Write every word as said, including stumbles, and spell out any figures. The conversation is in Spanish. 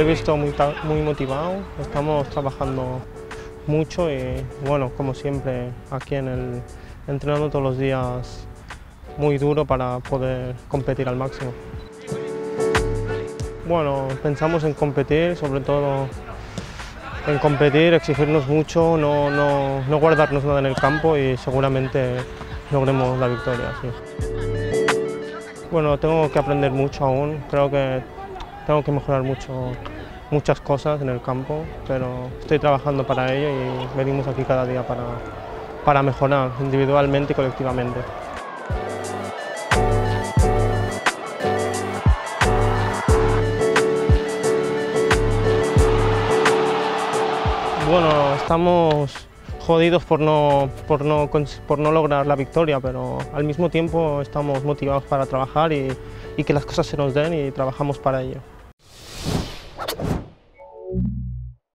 he visto muy, muy motivado, estamos trabajando mucho y bueno, como siempre, aquí en el, entrenando todos los días muy duro para poder competir al máximo. Bueno, pensamos en competir, sobre todo en competir, exigirnos mucho, no, no, no guardarnos nada en el campo y seguramente logremos la victoria. Sí. Bueno, tengo que aprender mucho aún, creo que tengo que mejorar mucho, muchas cosas en el campo, pero estoy trabajando para ello y venimos aquí cada día para, para mejorar individualmente y colectivamente. Bueno, estamos jodidos por no, por, no, por no lograr la victoria, pero al mismo tiempo estamos motivados para trabajar y, y que las cosas se nos den y trabajamos para ello.